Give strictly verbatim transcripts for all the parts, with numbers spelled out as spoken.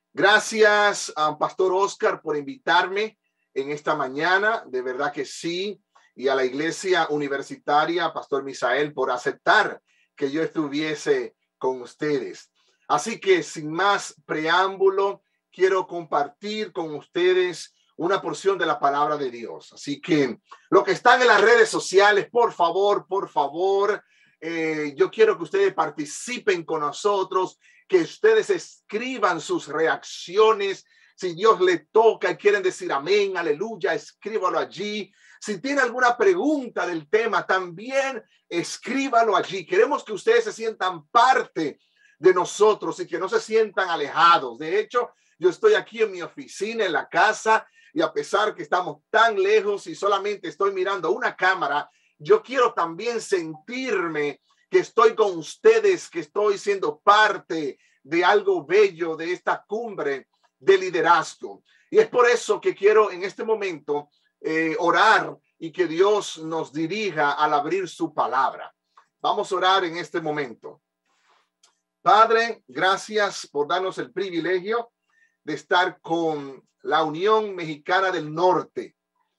Gracias a Pastor Oscar por invitarme en esta mañana, de verdad que sí, y a la Iglesia Universitaria, Pastor Misael, por aceptar que yo estuviese con ustedes. Así que sin más preámbulo, quiero compartir con ustedes una porción de la palabra de Dios. Así que los que están en las redes sociales, por favor, por favor, eh, yo quiero que ustedes participen con nosotros, que ustedes escriban sus reacciones. Si Dios le toca y quieren decir amén, aleluya, escríbalo allí. Si tiene alguna pregunta del tema, también escríbalo allí. Queremos que ustedes se sientan parte de nosotros y que no se sientan alejados. De hecho, yo estoy aquí en mi oficina, en la casa, y a pesar que estamos tan lejos y solamente estoy mirando una cámara, yo quiero también sentirme que estoy con ustedes, que estoy siendo parte de algo bello, de esta cumbre de liderazgo. Y es por eso que quiero en este momento eh, orar y que Dios nos dirija al abrir su palabra. Vamos a orar en este momento. Padre, gracias por darnos el privilegio de estar con la Unión Mexicana del Norte.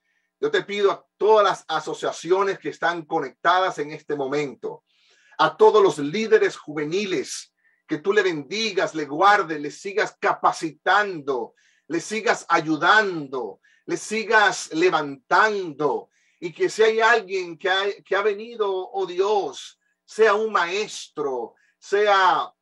Yo te pido a todas las asociaciones que están conectadas en este momento, a todos los líderes juveniles, que tú le bendigas, le guardes, le sigas capacitando, le sigas ayudando, le sigas levantando, y que si hay alguien que ha, que ha venido, oh Dios, sea un maestro, sea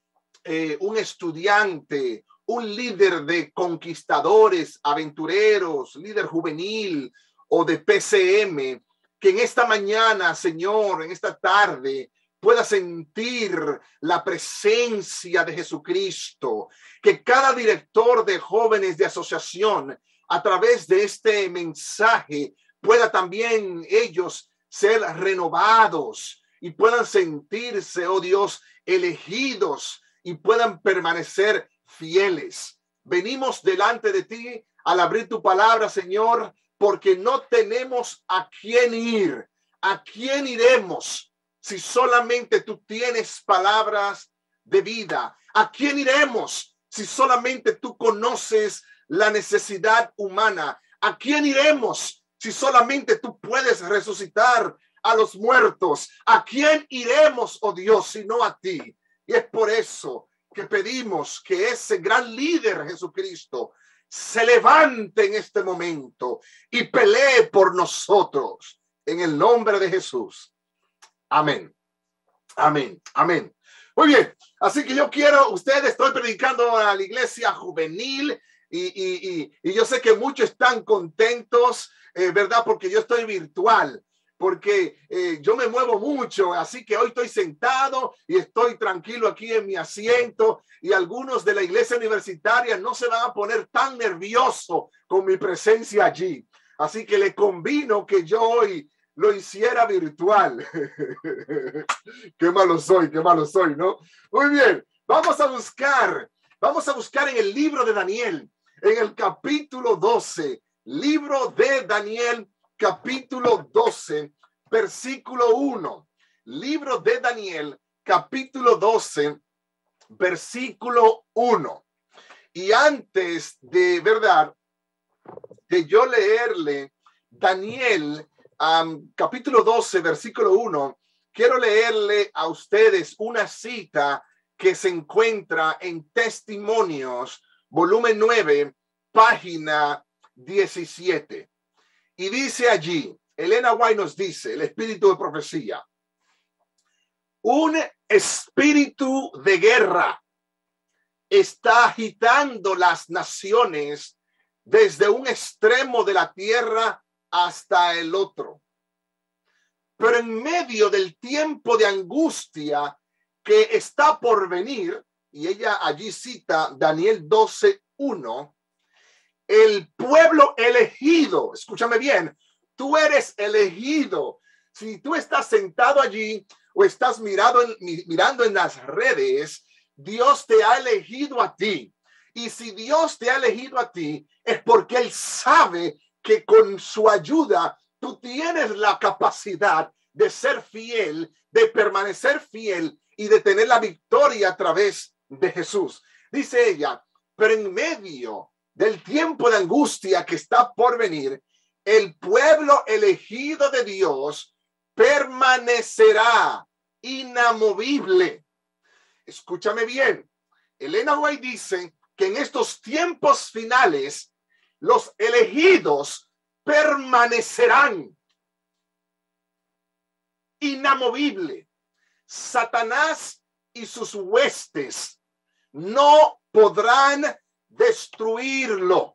eh, un estudiante, un líder de conquistadores, aventureros, líder juvenil o de P C M, que en esta mañana, Señor, en esta tarde, pueda sentir la presencia de Jesucristo, que cada director de jóvenes de asociación, a través de este mensaje, pueda también ellos ser renovados y puedan sentirse, oh Dios, elegidos y puedan permanecer fieles. Venimos delante de ti al abrir tu palabra, Señor, porque no tenemos a quién ir. ¿A quién iremos si solamente tú tienes palabras de vida? ¿A quién iremos si solamente tú conoces la necesidad humana? ¿A quién iremos si solamente tú puedes resucitar a los muertos? ¿A quién iremos, oh Dios, si no a ti? Y es por eso que pedimos que ese gran líder Jesucristo se levante en este momento y pelee por nosotros en el nombre de Jesús. Amén. Amén. Amén. Muy bien. Así que yo quiero, ustedes, estoy predicando a la iglesia juvenil y, y, y, y yo sé que muchos están contentos, eh, ¿verdad? Porque yo estoy virtual. Porque eh, yo me muevo mucho, así que hoy estoy sentado y estoy tranquilo aquí en mi asiento, y algunos de la iglesia universitaria no se van a poner tan nerviosos con mi presencia allí. Así que le convino que yo hoy lo hiciera virtual. Qué malo soy, qué malo soy, ¿no? Muy bien, vamos a buscar, vamos a buscar en el libro de Daniel, en el capítulo doce, libro de Daniel, capítulo doce, versículo uno. Libro de Daniel, capítulo doce, versículo uno. Y antes de, verdad, de yo leerle Daniel, um, capítulo doce, versículo uno, quiero leerle a ustedes una cita que se encuentra en Testimonios, volumen nueve, página diecisiete. Y dice allí, Elena White nos dice, el espíritu de profecía: un espíritu de guerra está agitando las naciones desde un extremo de la tierra hasta el otro. Pero en medio del tiempo de angustia que está por venir, y ella allí cita Daniel doce uno, el pueblo elegido, escúchame bien, tú eres elegido. Si tú estás sentado allí o estás mirado en, mirando en las redes, Dios te ha elegido a ti. Y si Dios te ha elegido a ti, es porque Él sabe que con su ayuda tú tienes la capacidad de ser fiel, de permanecer fiel y de tener la victoria a través de Jesús. Dice ella: Pero en medio del tiempo de angustia que está por venir, el pueblo elegido de Dios permanecerá inamovible. Escúchame bien. Elena White dice que en estos tiempos finales, los elegidos permanecerán inamovible. Satanás y sus huestes no podrán destruirlo.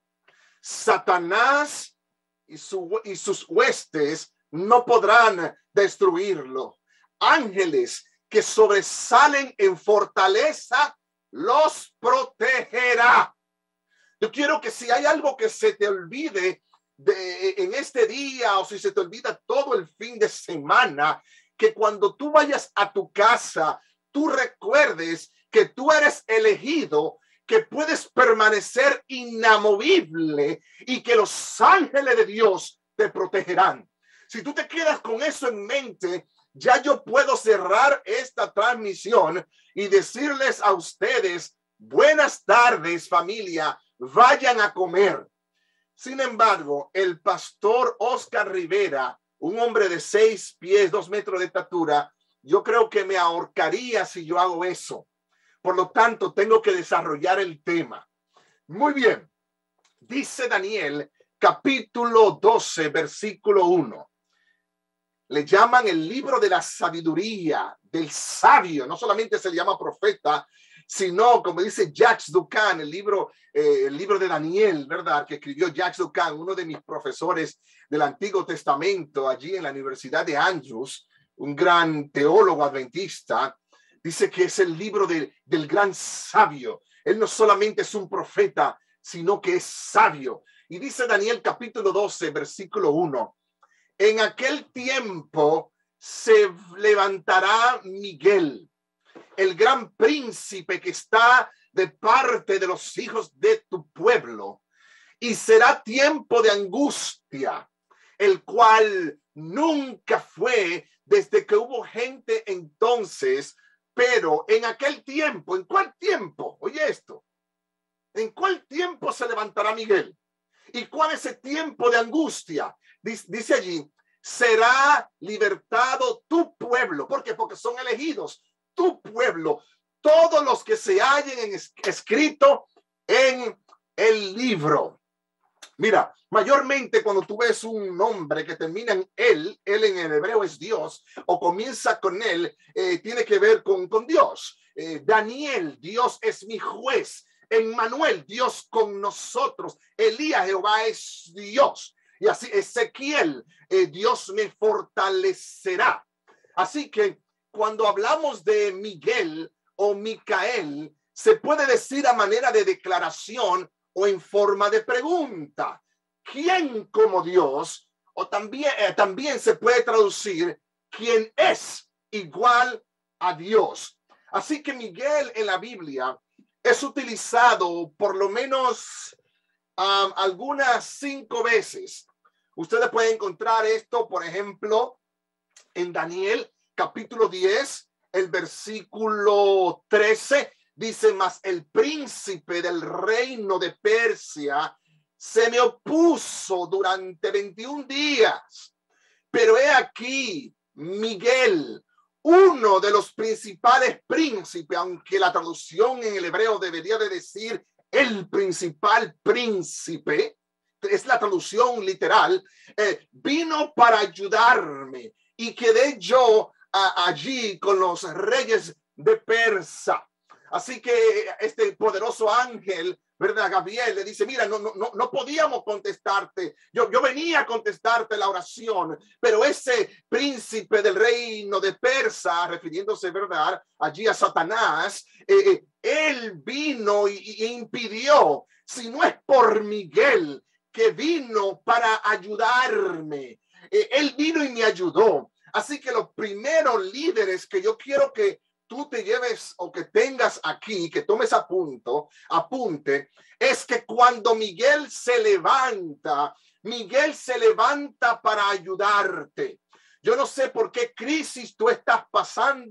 Satanás y, su, y sus huestes no podrán destruirlo. Ángeles que sobresalen en fortaleza los protegerá. Yo quiero que si hay algo que se te olvide de, en este día, o si se te olvida todo el fin de semana, que cuando tú vayas a tu casa, tú recuerdes que tú eres elegido, que puedes permanecer inamovible y que los ángeles de Dios te protegerán. Si tú te quedas con eso en mente, ya yo puedo cerrar esta transmisión y decirles a ustedes, buenas tardes, familia, vayan a comer. Sin embargo, el pastor Oscar Rivera, un hombre de seis pies, dos metros de estatura, yo creo que me ahorcaría si yo hago eso. Por lo tanto, tengo que desarrollar el tema. Muy bien. Dice Daniel, capítulo doce, versículo uno. Le llaman el libro de la sabiduría, del sabio. No solamente se le llama profeta, sino, como dice Jacques Ducan, el libro, eh, el libro de Daniel, ¿verdad? Que escribió Jacques Ducan, uno de mis profesores del Antiguo Testamento, allí en la Universidad de Andrews, un gran teólogo adventista. Dice que es el libro de, del gran sabio. Él no solamente es un profeta, sino que es sabio. Y dice Daniel capítulo doce, versículo uno. En aquel tiempo se levantará Miguel, el gran príncipe que está de parte de los hijos de tu pueblo, y será tiempo de angustia, el cual nunca fue desde que hubo gente entonces, pero en aquel tiempo, ¿en cuál tiempo? Oye esto, ¿en cuál tiempo se levantará Miguel? ¿Y cuál es ese tiempo de angustia? Dice, dice allí, será libertado tu pueblo. ¿Por qué? Porque son elegidos, tu pueblo, todos los que se hallen en, escrito en el libro. Mira, mayormente cuando tú ves un nombre que termina en él, él en el hebreo es Dios, o comienza con él, eh, tiene que ver con, con Dios. Eh, Daniel, Dios es mi juez. Emmanuel, Dios con nosotros. Elías, Jehová es Dios. Y así Ezequiel, eh, Dios me fortalecerá. Así que cuando hablamos de Miguel o Micael, se puede decir a manera de declaración o en forma de pregunta. ¿Quién como Dios? O también, eh, también se puede traducir ¿quién es igual a Dios? Así que Miguel en la Biblia es utilizado por lo menos Um, algunas cinco veces. Ustedes pueden encontrar esto, por ejemplo, en Daniel capítulo diez, el versículo trece, dice, mas el príncipe del reino de Persia se me opuso durante veintiún días. Pero he aquí, Miguel, uno de los principales príncipes, aunque la traducción en el hebreo debería de decir el principal príncipe, es la traducción literal, eh, vino para ayudarme y quedé yo a, allí con los reyes de Persia. Así que este poderoso ángel, ¿verdad? Gabriel le dice, mira, no, no, no podíamos contestarte. Yo, yo venía a contestarte la oración, pero ese príncipe del reino de Persia, refiriéndose, ¿verdad? Allí a Satanás, eh, él vino y, y impidió, si no es por Miguel, que vino para ayudarme. Eh, él vino y me ayudó. Así que los primeros líderes que yo quiero que tú te lleves o que tengas aquí, que tomes a punto, apunte, es que cuando Miguel se levanta, Miguel se levanta para ayudarte. Yo no sé por qué crisis tú estás pasando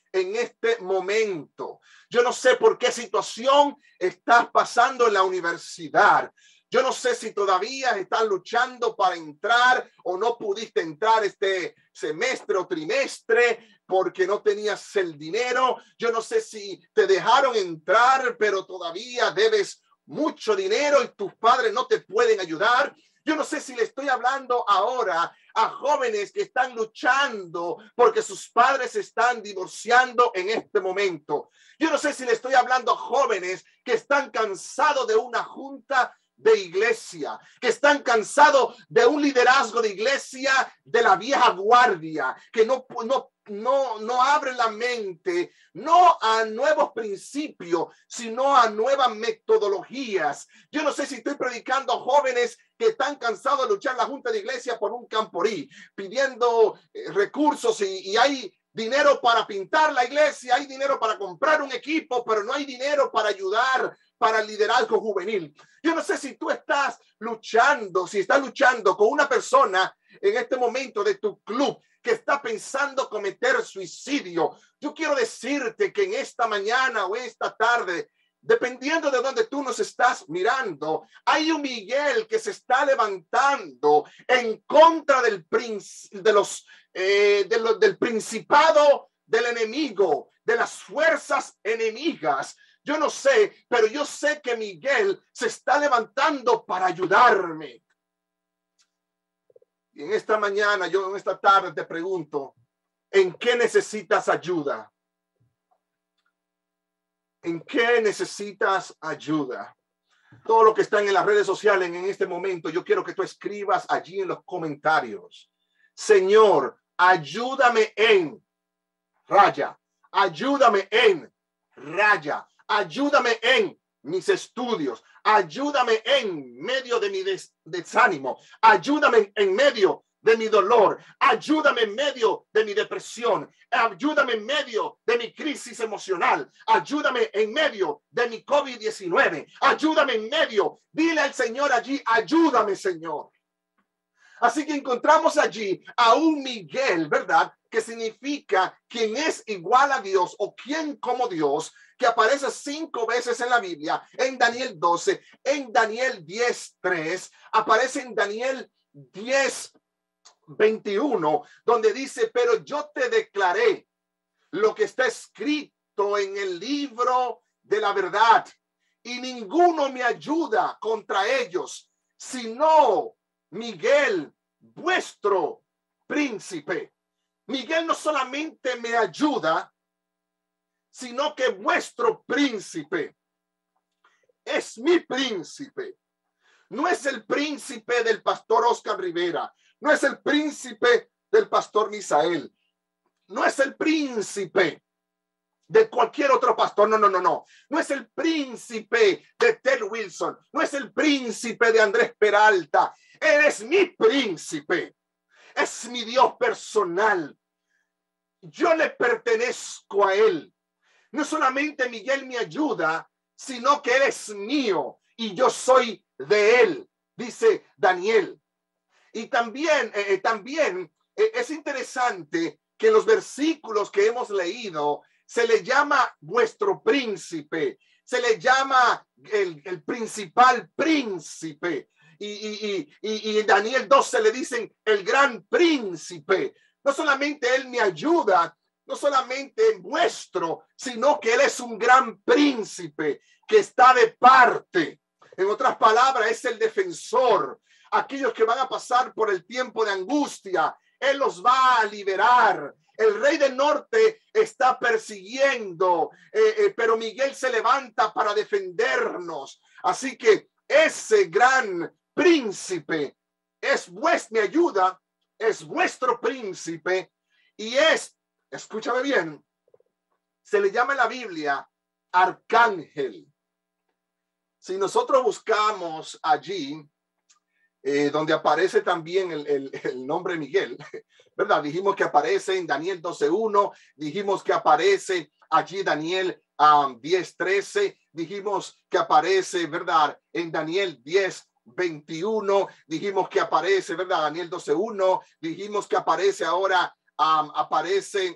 en este momento. Yo no sé por qué situación estás pasando en la universidad. Yo no sé si todavía estás luchando para entrar o no pudiste entrar este semestre o trimestre porque no tenías el dinero. Yo no sé si te dejaron entrar, pero todavía debes mucho dinero y tus padres no te pueden ayudar. Yo no sé si le estoy hablando ahora a jóvenes que están luchando porque sus padres se están divorciando en este momento. Yo no sé si le estoy hablando a jóvenes que están cansados de una junta de iglesia, que están cansados de un liderazgo de iglesia de la vieja guardia, que no, no, no, no abre la mente, no a nuevos principios, sino a nuevas metodologías. Yo no sé si estoy predicando a jóvenes que están cansados de luchar en la junta de iglesia por un camporí, pidiendo eh, recursos y, y hay dinero para pintar la iglesia, hay dinero para comprar un equipo, pero no hay dinero para ayudar para el liderazgo juvenil. Yo no sé si tú estás luchando, si estás luchando con una persona en este momento de tu club que está pensando cometer suicidio. Yo quiero decirte que en esta mañana o esta tarde, dependiendo de donde tú nos estás mirando, hay un Miguel que se está levantando en contra del, de los, eh, de lo, del principado del enemigo, de las fuerzas enemigas. Yo no sé, pero yo sé que Miguel se está levantando para ayudarme. Y en esta mañana, yo en esta tarde te pregunto, ¿en qué necesitas ayuda? ¿En qué necesitas ayuda? Todo lo que están en las redes sociales en este momento, yo quiero que tú escribas allí en los comentarios. Señor, ayúdame en raya. Ayúdame en raya. Ayúdame en mis estudios. Ayúdame en medio de mi des desánimo. Ayúdame en medio de mi dolor. Ayúdame en medio de mi depresión. Ayúdame en medio de mi crisis emocional. Ayúdame en medio de mi COVID diecinueve. Ayúdame en medio. Dile al Señor allí, ayúdame, Señor. Así que encontramos allí a un Miguel, ¿verdad? Que significa quien es igual a Dios o quien como Dios, que aparece cinco veces en la Biblia, en Daniel doce, en Daniel diez tres, aparece en Daniel diez veintiuno, donde dice, pero yo te declaré lo que está escrito en el libro de la verdad, y ninguno me ayuda contra ellos, sino Miguel, vuestro príncipe. Miguel no solamente me ayuda, sino que vuestro príncipe es mi príncipe. No es el príncipe del pastor Oscar Rivera, no es el príncipe del pastor Misael, no es el príncipe de cualquier otro pastor, no, no, no, no. No es el príncipe de Ted Wilson, no es el príncipe de Andrés Peralta. Él es mi príncipe, es mi Dios personal. Yo le pertenezco a él. No solamente Miguel me ayuda, sino que él es mío y yo soy de él, dice Daniel. Y también, eh, también eh, es interesante que en los versículos que hemos leído se le llama vuestro príncipe, se le llama el, el principal príncipe. Y, y, y, y en Daniel doce le dicen el gran príncipe. No solamente él me ayuda, no solamente vuestro, sino que él es un gran príncipe que está de parte. En otras palabras, es el defensor. Aquellos que van a pasar por el tiempo de angustia, él los va a liberar. El rey del norte está persiguiendo, eh, eh, pero Miguel se levanta para defendernos. Así que ese gran príncipe es vuestra ayuda, es vuestro príncipe y es, escúchame bien, se le llama en la Biblia arcángel. Si nosotros buscamos allí, eh, donde aparece también el, el, el nombre Miguel, ¿verdad? Dijimos que aparece en Daniel doce uno, dijimos que aparece allí Daniel um, diez trece, dijimos que aparece, ¿verdad? En Daniel diez veintiuno, dijimos que aparece, ¿verdad? Daniel doce uno, dijimos que aparece ahora, um, aparece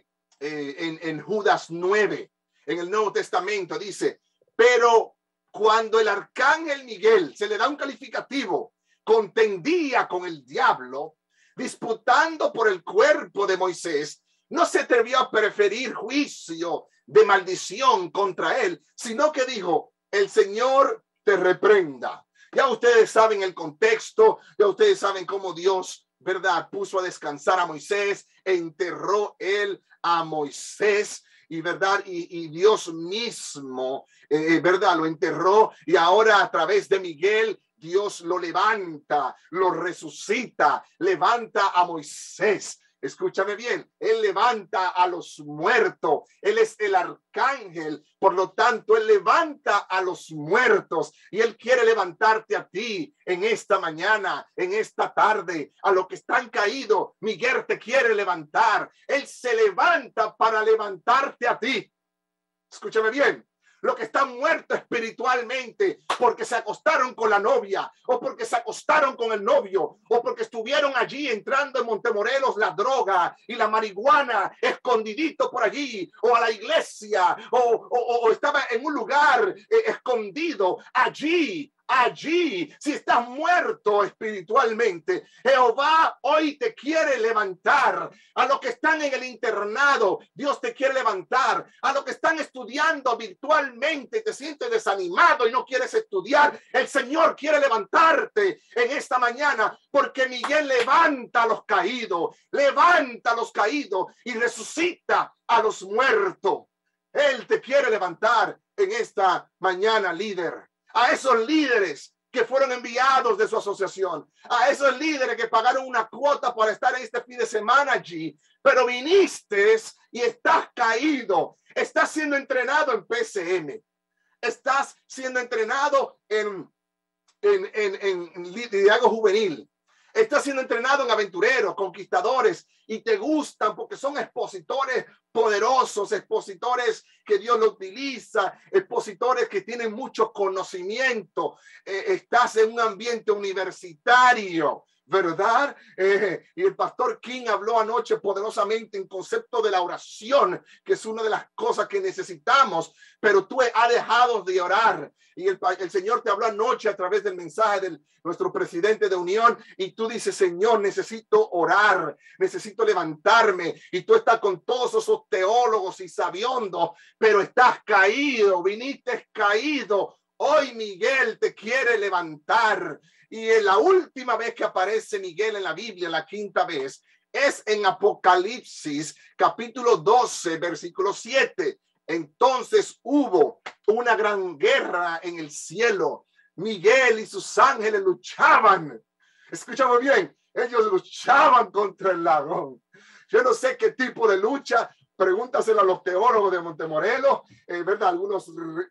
eh, en, en Judas nueve, en el Nuevo Testamento, dice, pero cuando el arcángel Miguel, se le da un calificativo, contendía con el diablo, disputando por el cuerpo de Moisés, no se atrevió a preferir juicio de maldición contra él, sino que dijo, el Señor te reprenda. Ya ustedes saben el contexto, ya ustedes saben cómo Dios, ¿verdad?, puso a descansar a Moisés, enterró él a Moisés, y verdad, y, y Dios mismo, eh, verdad, lo enterró, y ahora a través de Miguel, Dios lo levanta, lo resucita, levanta a Moisés. Escúchame bien, él levanta a los muertos, él es el arcángel, por lo tanto, él levanta a los muertos y él quiere levantarte a ti en esta mañana, en esta tarde, a los que están caídos. Miguel te quiere levantar, él se levanta para levantarte a ti. Escúchame bien. Los que están muertos espiritualmente porque se acostaron con la novia o porque se acostaron con el novio o porque estuvieron allí entrando en Montemorelos la droga y la marihuana escondidito por allí, o a la iglesia o, o, o estaba en un lugar eh, escondido allí. Allí, si estás muerto espiritualmente, Jehová hoy te quiere levantar. A los que están en el internado, Dios te quiere levantar. A los que están estudiando virtualmente, te sientes desanimado y no quieres estudiar, el Señor quiere levantarte en esta mañana, porque Miguel levanta a los caídos, levanta a los caídos y resucita a los muertos. Él te quiere levantar en esta mañana, líder. A esos líderes que fueron enviados de su asociación, a esos líderes que pagaron una cuota para estar en este fin de semana allí, pero viniste y estás caído, estás siendo entrenado en P C M, estás siendo entrenado en, en, en, en liderazgo juvenil, estás siendo entrenado en aventureros, conquistadores, y te gustan porque son expositores poderosos, expositores que Dios lo utiliza, expositores que tienen mucho conocimiento. Eh, estás en un ambiente universitario, ¿verdad? Eh, y el pastor King habló anoche poderosamente en concepto de la oración, que es una de las cosas que necesitamos, pero tú has dejado de orar. Y el, el Señor te habló anoche a través del mensaje de nuestro presidente de Unión, y tú dices, Señor, necesito orar, necesito levantarme, y tú estás con todos esos teólogos y sabiondos, pero estás caído, viniste caído. Hoy Miguel te quiere levantar. Y en la última vez que aparece Miguel en la Biblia, la quinta vez, es en Apocalipsis, capítulo doce, versículo siete. Entonces hubo una gran guerra en el cielo. Miguel y sus ángeles luchaban. Escuchamos bien, ellos luchaban contra el dragón. Yo no sé qué tipo de lucha, pregúntaselo a los teólogos de Montemorelos, eh, ¿verdad? Algunos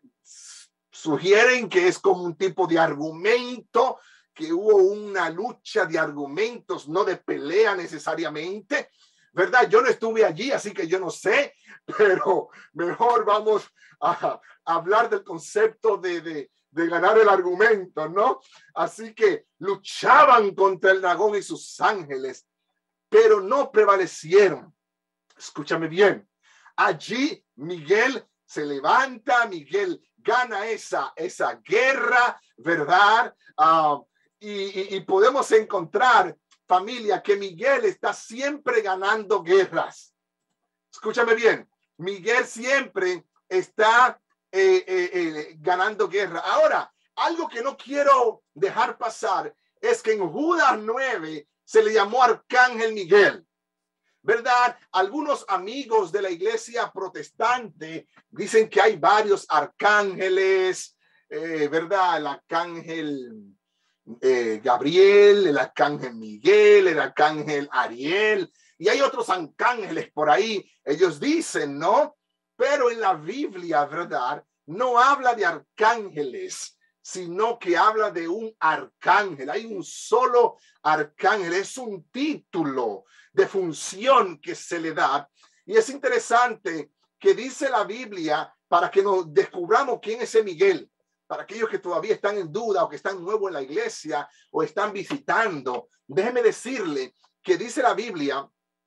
sugieren que es como un tipo de argumento, que hubo una lucha de argumentos, no de pelea necesariamente, ¿verdad? Yo no estuve allí, así que yo no sé, pero mejor vamos a, a hablar del concepto de, de, de ganar el argumento, ¿no? Así que luchaban contra el dragón y sus ángeles, pero no prevalecieron. Escúchame bien. Allí Miguel se levanta, Miguel gana esa, esa guerra, ¿verdad? Uh, y, y, y podemos encontrar, familia, que Miguel está siempre ganando guerras. Escúchame bien. Miguel siempre está eh, eh, eh, ganando guerra. Ahora, algo que no quiero dejar pasar es que en Judas nueve se le llamó Arcángel Miguel, ¿verdad? Algunos amigos de la iglesia protestante dicen que hay varios arcángeles, eh, ¿verdad? El arcángel eh, Gabriel, el arcángel Miguel, el arcángel Ariel, y hay otros arcángeles por ahí, ellos dicen, ¿no? Pero en la Biblia, ¿verdad? No habla de arcángeles, sino que habla de un arcángel. Hay un solo arcángel, es un título de función que se le da. Y es interesante que dice la Biblia, para que nos descubramos quién es ese Miguel, para aquellos que todavía están en duda o que están nuevos en la iglesia o están visitando, déjeme decirle que dice la Biblia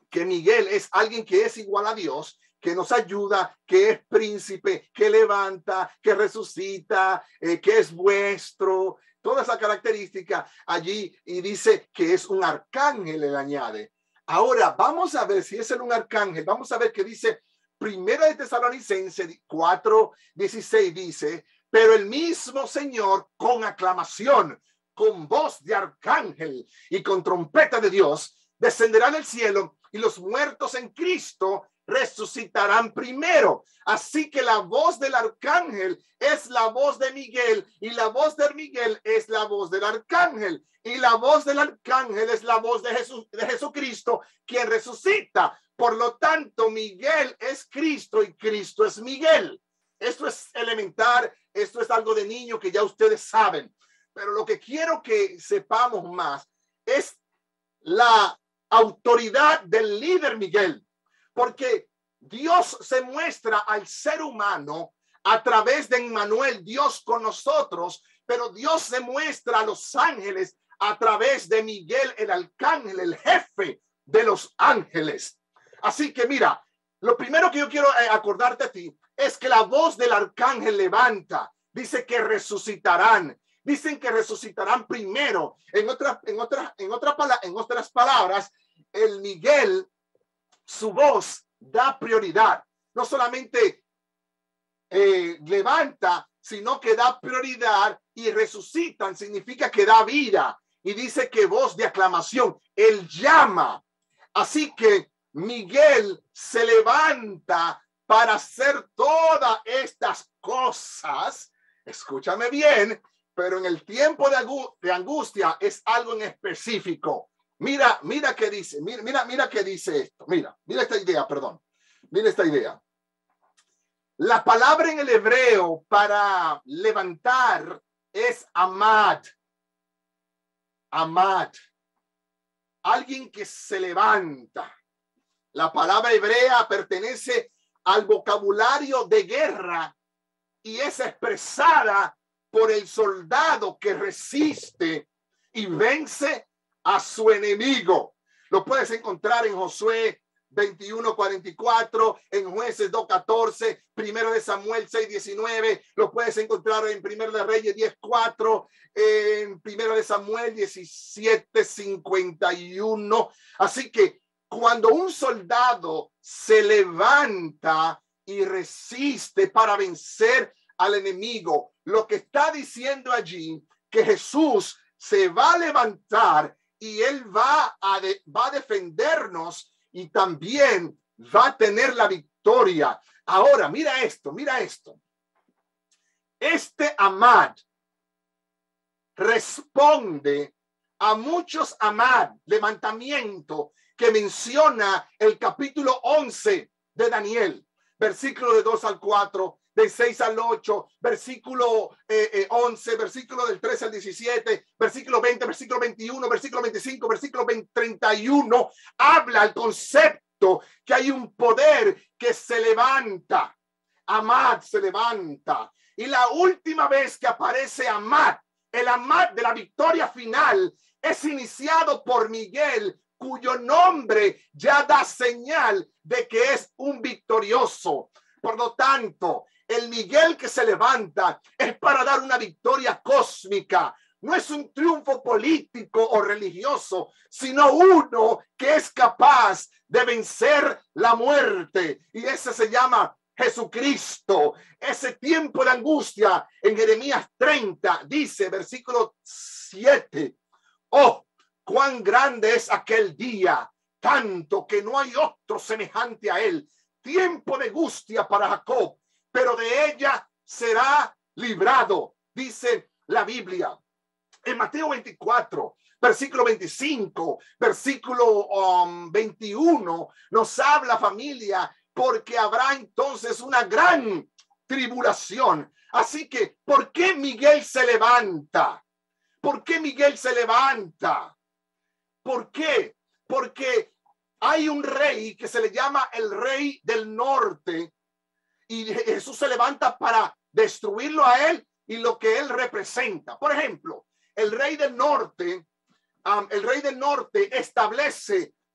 que Miguel es alguien que es igual a Dios, que nos ayuda, que es príncipe, que levanta, que resucita, eh, que es vuestro, toda esa característica allí, y dice que es un arcángel, le añade. Ahora vamos a ver si es un arcángel. Vamos a ver qué dice Primera de Tesalonicenses cuatro dieciséis, dice: pero el mismo Señor, con aclamación, con voz de arcángel y con trompeta de Dios, descenderá del cielo, y los muertos en Cristo resucitarán primero. Así que la voz del arcángel es la voz de Miguel, y la voz de Miguel es la voz del arcángel, y la voz del arcángel es la voz de Jesús, de Jesucristo, quien resucita. Por lo tanto, Miguel es Cristo y Cristo es Miguel. Esto es elemental, esto es algo de niño que ya ustedes saben, pero lo que quiero que sepamos más es la autoridad del líder Miguel, porque Dios se muestra al ser humano a través de Emmanuel, Dios con nosotros, pero Dios se muestra a los ángeles a través de Miguel, el arcángel, el jefe de los ángeles. Así que mira, lo primero que yo quiero acordarte a ti es que la voz del arcángel levanta, dice que resucitarán, dicen que resucitarán primero. En otras, en otras, en otras, en otras palabras, el Miguel, su voz da prioridad. No solamente eh, levanta, sino que da prioridad, y resucitan significa que da vida. Y dice que voz de aclamación, él llama. Así que Miguel se levanta para hacer todas estas cosas. Escúchame bien, pero en el tiempo de, de angustia es algo en específico. Mira, mira qué dice, mira, mira, mira qué dice esto. Mira, mira esta idea, perdón. Mira esta idea. La palabra en el hebreo para levantar es amad. Amad. Alguien que se levanta. La palabra hebrea pertenece al vocabulario de guerra y es expresada por el soldado que resiste y vence a su enemigo. Lo puedes encontrar en Josué veintiuno cuarenta y cuatro, en Jueces dos catorce, Primero de Samuel seis diecinueve, lo puedes encontrar en Primero de Reyes diez cuatro, en Primero de Samuel diecisiete cincuenta y uno. Así que cuando un soldado se levanta y resiste para vencer al enemigo, lo que está diciendo allí que Jesús se va a levantar y él va a, de, va a defendernos y también va a tener la victoria. Ahora, mira esto, mira esto. Este amad responde a muchos amad, levantamiento, que menciona el capítulo once de Daniel, versículo de dos al cuatro, de seis al ocho, versículo eh, eh, once, versículo del trece al diecisiete, versículo veinte, versículo veintiuno, versículo veinticinco, versículo treinta y uno, habla el concepto que hay un poder que se levanta. Amad se levanta. Y la última vez que aparece Amad, el Amad de la victoria final, es iniciado por Miguel, cuyo nombre ya da señal de que es un victorioso. Por lo tanto, el Miguel que se levanta es para dar una victoria cósmica. No es un triunfo político o religioso, sino uno que es capaz de vencer la muerte. Y ese se llama Jesucristo. Ese tiempo de angustia en Jeremías treinta dice, versículo siete, oh, cuán grande es aquel día, tanto que no hay otro semejante a él. Tiempo de angustia para Jacob, pero de ella será librado, dice la Biblia. En Mateo veinticuatro, versículo veinticinco, versículo um, veintiuno, nos habla, familia, porque habrá entonces una gran tribulación. Así que, ¿por qué Miguel se levanta? ¿Por qué Miguel se levanta? ¿Por qué? Porque hay un rey que se le llama el rey del norte y Jesús se levanta para destruirlo a él y lo que él representa. Por ejemplo, el rey del norte, um, el rey del norte establece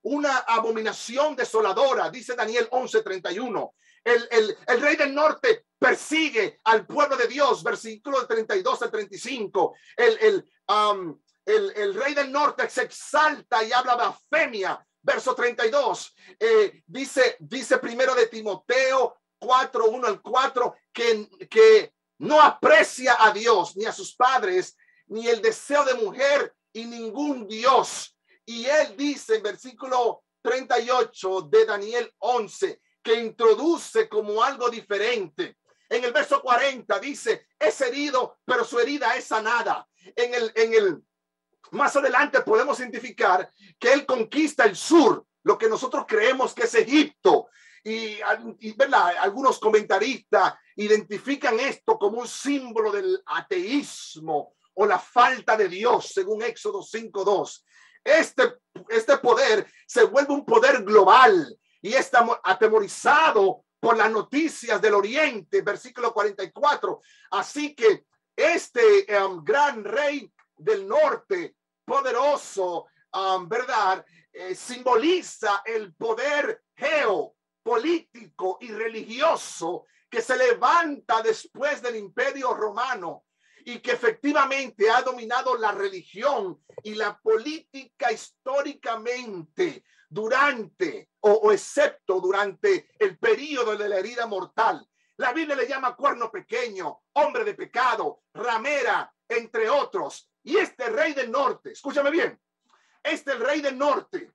una abominación desoladora, dice Daniel once treinta y uno. El, el, el rey del norte persigue al pueblo de Dios, versículo treinta y dos al treinta y cinco. El, el, um, el, el rey del norte se exalta y habla blasfemia, verso treinta y dos. Eh, dice, dice primero de Timoteo cuatro, uno al cuatro, que, que no aprecia a Dios, ni a sus padres, ni el deseo de mujer, y ningún Dios. Y él dice en versículo treinta y ocho de Daniel once, que introduce como algo diferente. En el verso cuarenta dice, es herido, pero su herida es sanada. En el, en el, más adelante podemos identificar que él conquista el sur, lo que nosotros creemos que es Egipto. Y, y ¿verdad? Algunos comentaristas identifican esto como un símbolo del ateísmo o la falta de Dios, según Éxodo cinco dos. Este, este poder se vuelve un poder global y está atemorizado por las noticias del Oriente, versículo cuarenta y cuatro. Así que este um, gran rey del norte, poderoso, um, ¿verdad? Eh, simboliza el poder geopolítico y religioso que se levanta después del Imperio Romano y que efectivamente ha dominado la religión y la política históricamente durante o, o excepto durante el periodo de la herida mortal. La Biblia le llama cuerno pequeño, hombre de pecado, ramera, entre otros. Y este rey del norte, escúchame bien, este rey del norte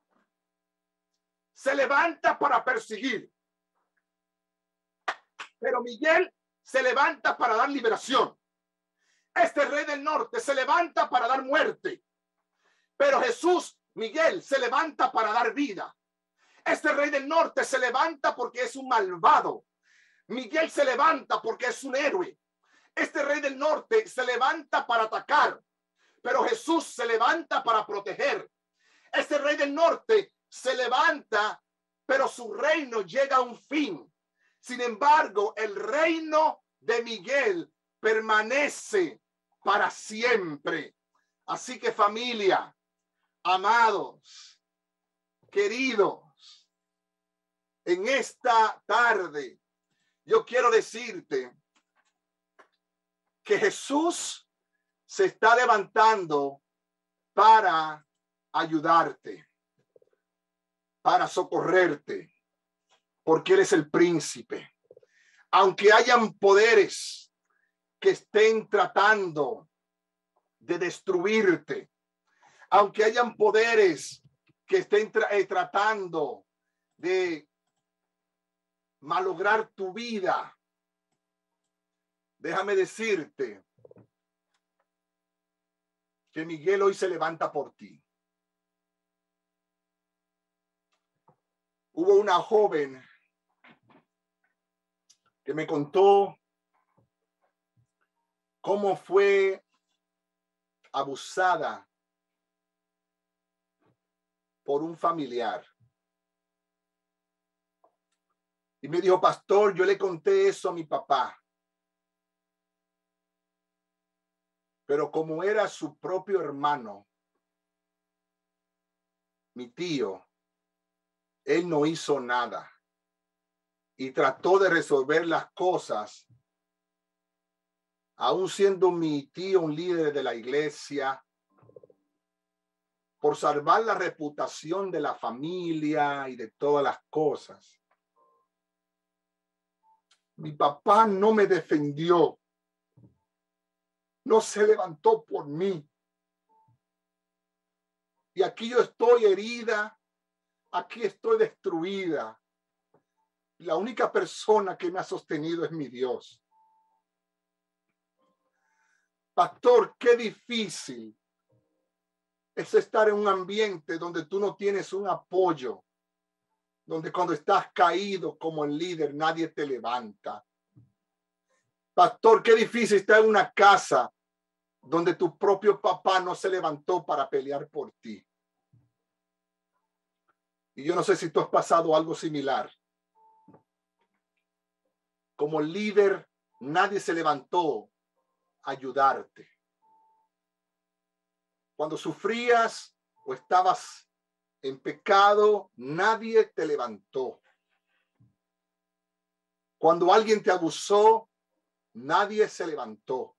se levanta para perseguir, pero Miguel se levanta para dar liberación. Este rey del norte se levanta para dar muerte, pero Jesús, Miguel, se levanta para dar vida. Este rey del norte se levanta porque es un malvado. Miguel se levanta porque es un héroe. Este rey del norte se levanta para atacar, pero Jesús se levanta para proteger. Este rey del norte se levanta, pero su reino llega a un fin. Sin embargo, el reino de Miguel permanece para siempre. Así que familia, amados, queridos, en esta tarde yo quiero decirte que Jesús se está levantando para ayudarte, para socorrerte, porque Él es el príncipe. Aunque hayan poderes que estén tratando de destruirte, aunque hayan poderes que estén tra eh, tratando de malograr tu vida, déjame decirte que Miguel hoy se levanta por ti. Hubo una joven que me contó cómo fue abusada por un familiar. Y me dijo, pastor, yo le conté eso a mi papá. Pero como era su propio hermano, mi tío, él no hizo nada. Y trató de resolver las cosas, aún siendo mi tío un líder de la iglesia, por salvar la reputación de la familia y de todas las cosas. Mi papá no me defendió, no se levantó por mí. Y aquí yo estoy herida, aquí estoy destruida. La única persona que me ha sostenido es mi Dios. Pastor, qué difícil es estar en un ambiente donde tú no tienes un apoyo, donde cuando estás caído como el líder nadie te levanta. Pastor, qué difícil estar en una casa donde tu propio papá no se levantó para pelear por ti. Y yo no sé si tú has pasado algo similar. Como líder, nadie se levantó a ayudarte. Cuando sufrías o estabas en pecado, nadie te levantó. Cuando alguien te abusó, nadie se levantó.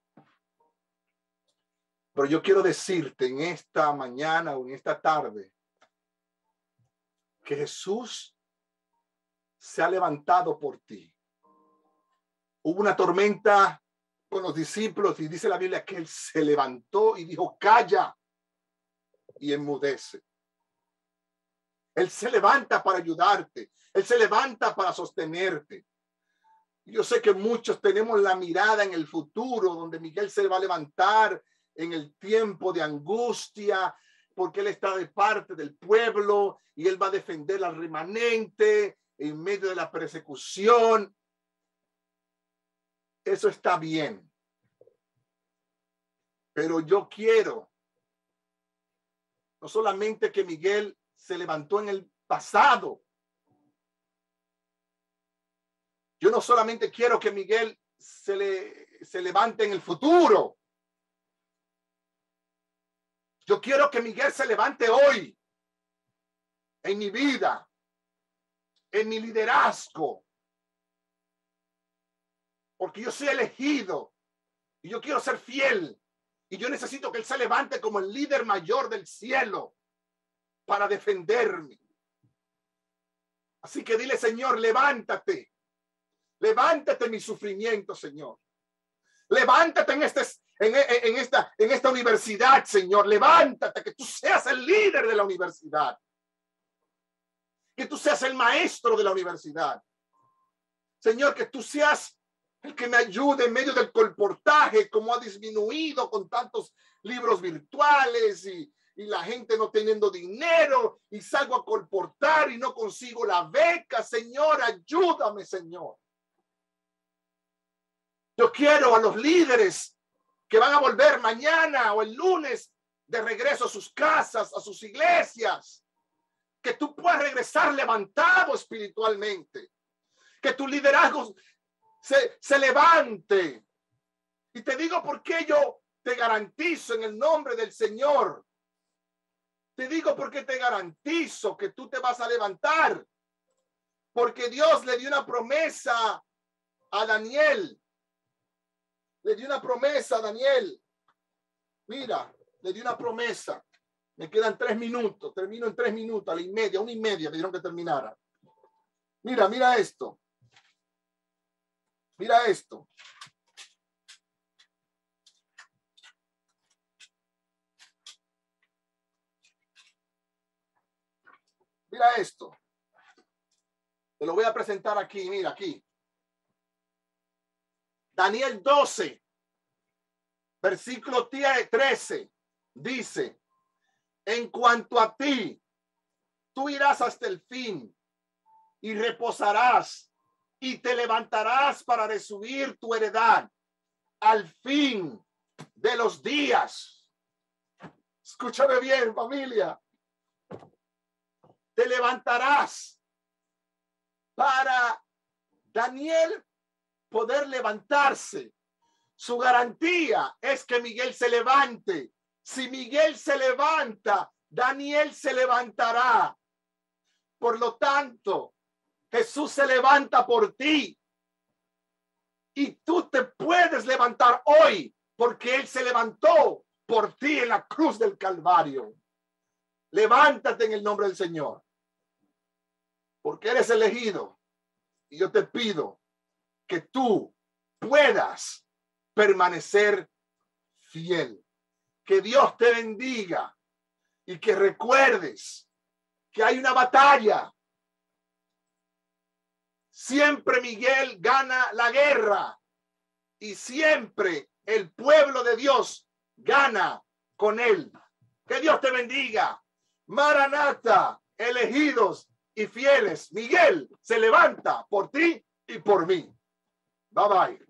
Pero yo quiero decirte en esta mañana o en esta tarde que Jesús se ha levantado por ti. Hubo una tormenta con los discípulos y dice la Biblia que él se levantó y dijo, calla, y enmudece. Él se levanta para ayudarte. Él se levanta para sostenerte. Yo sé que muchos tenemos la mirada en el futuro, donde Miguel se va a levantar en el tiempo de angustia, porque él está de parte del pueblo y él va a defender al remanente en medio de la persecución. Eso está bien. Pero yo quiero no solamente que Miguel se levantó en el pasado. Yo no solamente quiero que Miguel se, le, se levante en el futuro. Yo quiero que Miguel se levante hoy, en mi vida, en mi liderazgo. Porque yo soy elegido y yo quiero ser fiel. Y yo necesito que él se levante como el líder mayor del cielo para defenderme. Así que dile, Señor, levántate. Levántate en mi sufrimiento, Señor. Levántate en, este, en, en, esta, en esta universidad, Señor. Levántate, que tú seas el líder de la universidad. Que tú seas el maestro de la universidad. Señor, que tú seas el que me ayude en medio del colportaje, como ha disminuido con tantos libros virtuales y, y la gente no teniendo dinero y salgo a colportar y no consigo la beca. Señor, ayúdame, Señor. Yo quiero a los líderes que van a volver mañana o el lunes de regreso a sus casas, a sus iglesias, que tú puedas regresar levantado espiritualmente, que tu liderazgo Se, se levante. Y te digo por qué yo te garantizo en el nombre del Señor. Te digo porque te garantizo que tú te vas a levantar. Porque Dios le dio una promesa a Daniel. Le dio una promesa a Daniel. Mira, le dio una promesa. Me quedan tres minutos. Termino en tres minutos, a la y media, una y media me dieron que terminara. Mira, mira esto. Mira esto. Mira esto. Te lo voy a presentar aquí. Mira aquí. Daniel doce, versículo trece, dice, en cuanto a ti, tú irás hasta el fin y reposarás y te levantarás para recibir tu heredad al fin de los días. Escúchame bien, familia. Te levantarás para Daniel poder levantarse. Su garantía es que Miguel se levante. Si Miguel se levanta, Daniel se levantará. Por lo tanto, Jesús se levanta por ti y tú te puedes levantar hoy porque Él se levantó por ti en la cruz del Calvario. Levántate en el nombre del Señor porque eres elegido y yo te pido que tú puedas permanecer fiel. Que Dios te bendiga y que recuerdes que hay una batalla. Siempre Miguel gana la guerra y siempre el pueblo de Dios gana con él. Que Dios te bendiga. Maranata, elegidos y fieles. Miguel se levanta por ti y por mí. Bye bye.